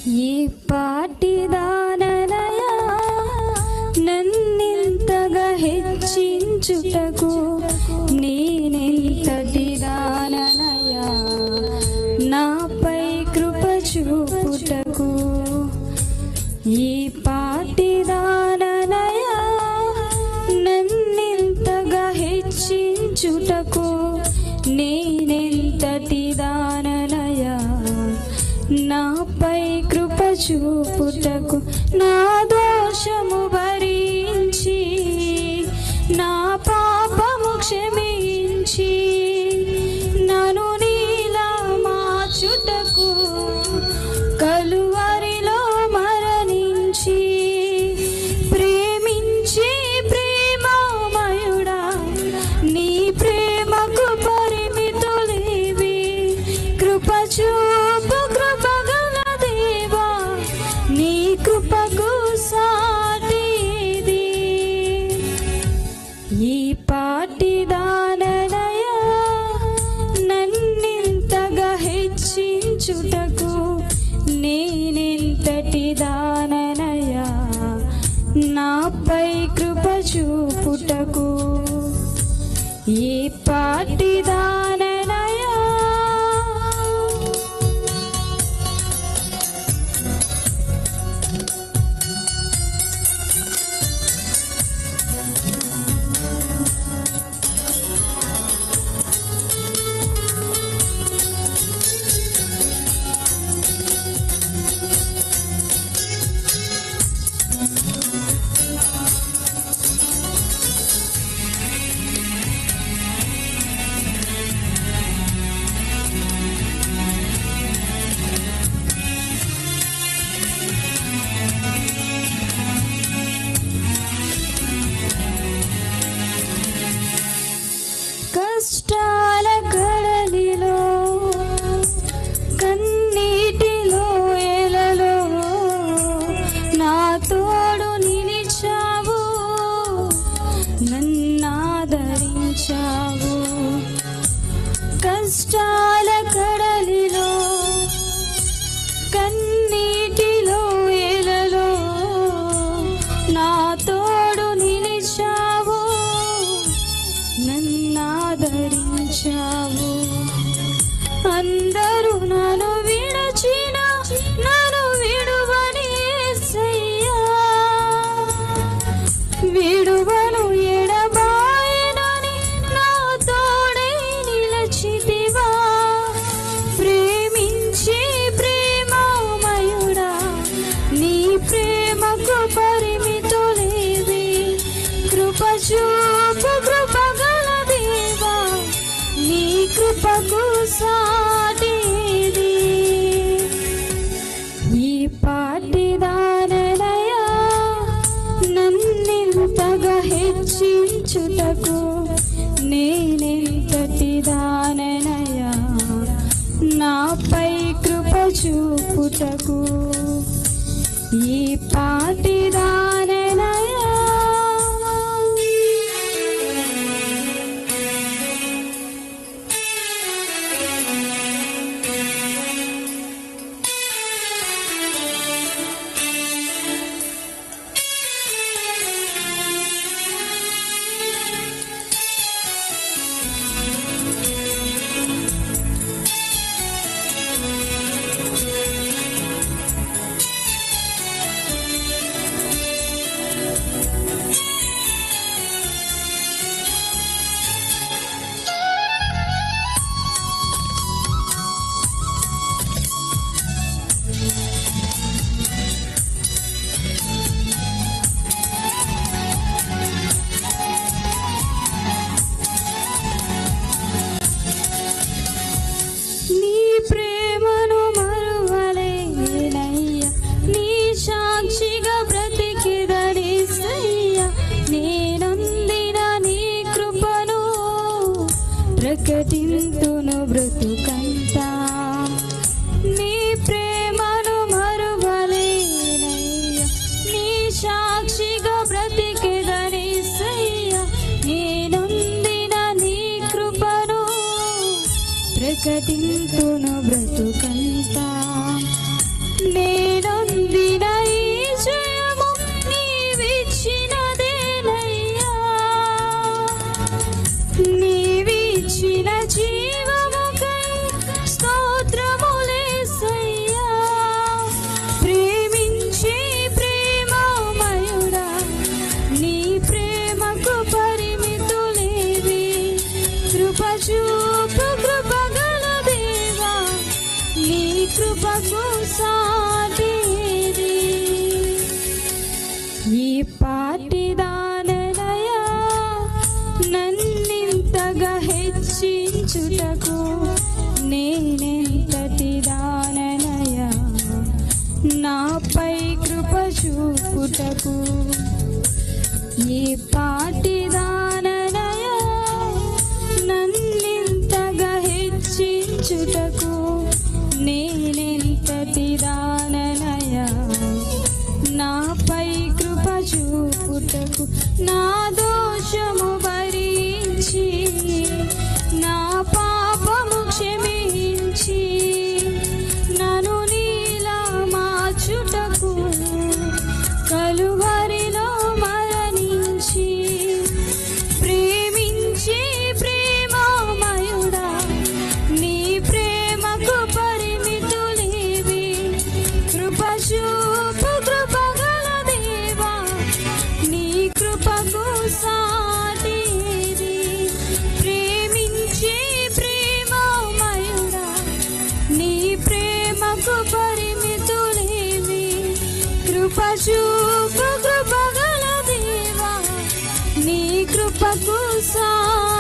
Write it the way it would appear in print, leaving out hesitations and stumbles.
ఈ పాటిదాననయా నన్నింతగా హెచ్చించుటకు నేనెంతటి దాననయా నాపై కృప చూపుటకు. ఈ పాటిదాననయా నన్నింతగా హెచ్చించుటకు నేనెంతటి దాననయా నాపై కృప చూపుటకు. నా దోషము భరించి నా పాపము క్షమించి నన్ను నీలా మార్చుటకు కలువరిలో మరణించి ప్రేమించి ప్రేమమయుడా నీ ప్రేమకు పరిమితులేవి. కృప చూపు కృపగల దేవా నీ కృపకు సాటిది. ఈ పాటిదాననయా నన్నింతగా హెచ్చించుటకు నేనెంతటి దాననయా నాపై కృప చూపుటకు. ఈ పాటిదాననయా కష్టాల కడలిలో కన్నీటిలో ఎలలో నా తోడు నిలిచావు నన్నాదరించావు. కష్టాల కడలిలో కన్నీటిలో ఎలలో నా తోడు నిలిచావు నన్నాదరించావు. అందరూ నన్ను విడచిన నన్ను విడువని యేసయ్యా విడువను ఎడబాయనని నా తోడై నిలచితివా. ప్రేమించి ప్రేమమయుడా నీ ప్రేమకు పరిమితులేవి. కృప చూపు కృపగల దేవా నీ కృపకు సాటిది. ఈ పాటిదాననయా నన్నింతగా హెచ్చించుటకు నేనెంతటి దాననయా నాపై కృప చూపుటకు. ఈ పాటిదాననయా ప్రకటింతును బ్రతుకంతా నీ ప్రేమను మరువలేనయ్యా. నీ సాక్షిగా బ్రతికెదనేసయ్యా నేనొందిన నీ కృపను ప్రకటింతును బ్రతుకంతా. నేనొందిన ఈ జయము నీవిచ్చినదేనయ్యా, నీవిచ్చిన జీవముకై స్తోత్రములేసయ్యా. ప్రేమించే ప్రేమమయుడా, నీ ప్రేమకు పరిమితులేవి. కృప చూపు కృపగల దేవా, నీ కృపకు సాటిది. ఈ పాటి దాననయా నన్నింతగా హెచ్చించుటకు, నేనెంతటి దాననయా నాపై కృప చూపుటకు. ఈ పాటి దాననయా నన్నింతగా హెచ్చించుటకు, నేనెంతటి దాననయా నాపై కృప చూపుటకు. నా దోషము భరించి, నా పాపము క్షమించి, నన్ను నీలా మార్చుటకు కలువరిలో మరణించి. ప్రేమించి ప్రేమమయుడా, నీ ప్రేమకు పరిమితులేవి. కృప చూపు కృపగల దేవా, నీ కృపకు సాటిది. ప్రేమించి ప్రేమమయుడా, నీ ప్రేమకు పరిమితులేవి. కృప చూపు కృపగల దేవా, నీ కృపకు సాటిది.